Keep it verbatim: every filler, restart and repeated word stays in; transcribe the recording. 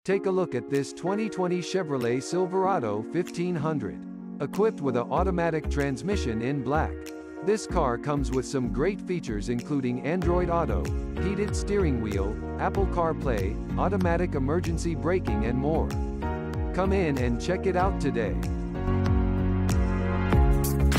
Take a look at this twenty twenty Chevrolet Silverado fifteen hundred. Equipped with an automatic transmission in black. This car comes with some great features including Android Auto, heated steering wheel, Apple CarPlay, automatic emergency braking and more. Come in and check it out today.